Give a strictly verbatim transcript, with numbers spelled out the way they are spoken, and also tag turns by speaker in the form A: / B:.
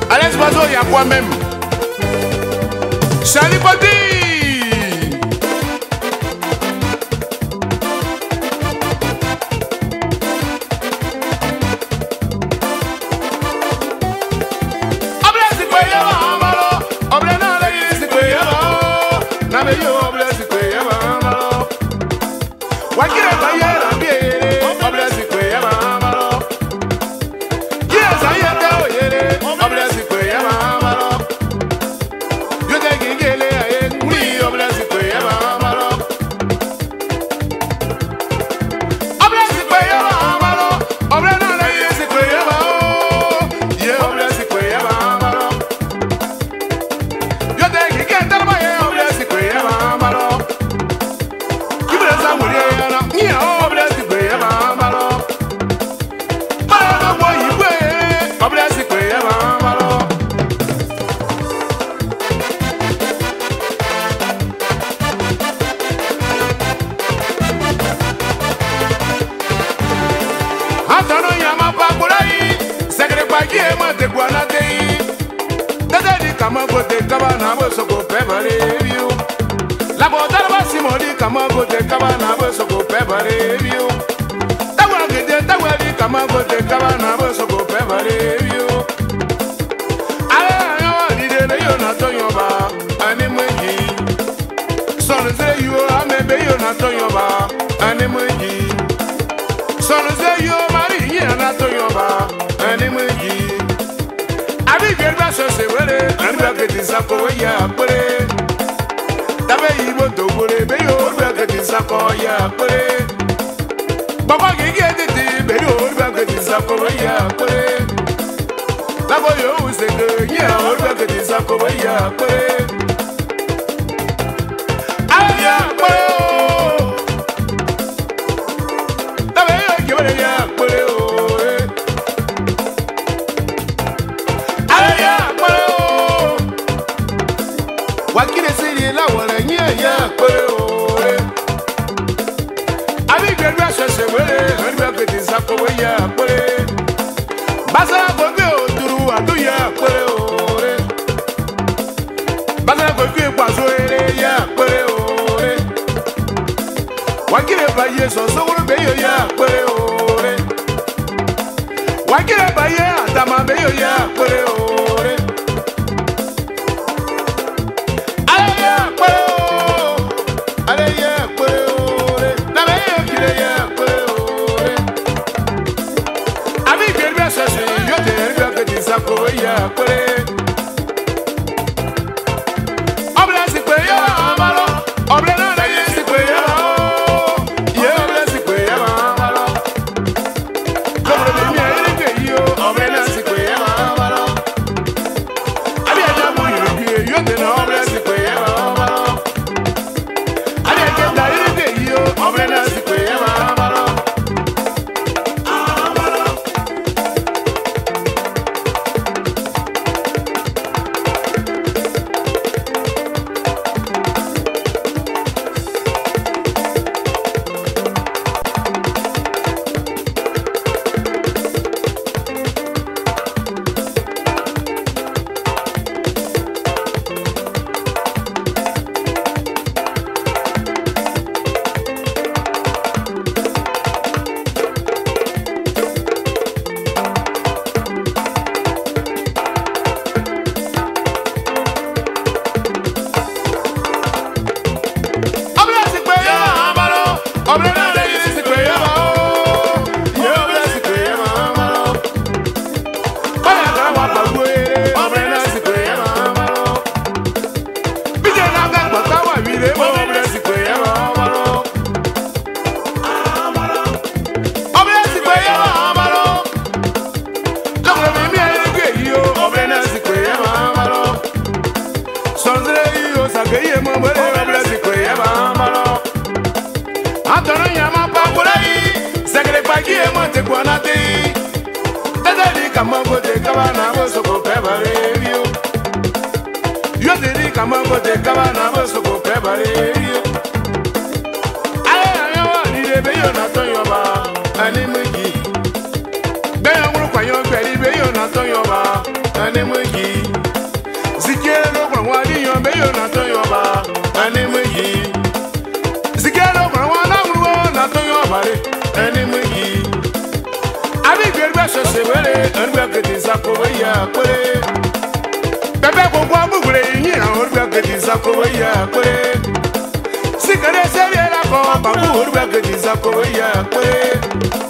A: Alex Bazo y a quoi même. Charlie Body. La botella va simoli kamago de kabana bosoko pebare view. Tawa gede tawa di kamago de kabana bosoko pebare view. Ala yo di de yo na to yoba ani mweji. Son ze yo amebe yo na to yoba ani mweji. Son ze yo mari ya na to yoba ani mweji. Abi gerba so se wele anda ke disako ya pere. Tabe ibo to bore be yo be ke disako ya pere. Baba gege de be yo be ke disako ya pere. Labo yo se ke ya be ke disako ya pere. Aya pere. Tabe yo ke be ya pere o. Aya pere. Wakire siri la wala nya ya pere o. Abi gbe so se wele, be ke disako ya pere. Basa go be o duru adu ya pere o. Basa go be kwazo ere ya pere o. Wakire ba ye so so woro be yo ya pere o. Wakire ba ye adama be yo ya pere o. Kamango de kabana bosoko pebare view. Yo diri kamango de kabana bosoko pebare view. Ale yo ni de be yo na to yo ba ani mugi. Be yo ngru kwa yo be ri be yo na to yo ba ani mugi. orbe kiti sakowe ya kore. Bebe kongwa bugule yina orbe kiti sakowe ya kore. Sikare serie la ko babu orbe kiti sakowe ya kore.